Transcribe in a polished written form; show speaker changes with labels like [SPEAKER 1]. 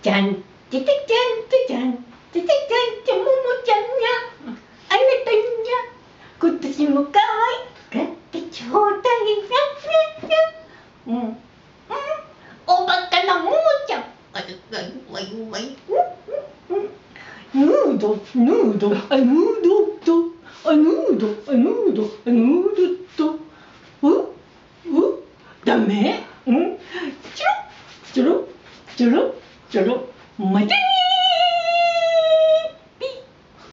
[SPEAKER 1] ちゃん、ちてちゃん、ちちゃん、ちてちゃん、ちももちゃんや、あなたにゃ、今年も可愛がってちょうだいや、おバカなももちゃん、わいわい、ヌード、ヌード、ヌードと、ヌード、ヌード、ヌードと、ダメ？ちょろ、ちょろ、ちょろ、ちょろ、またね。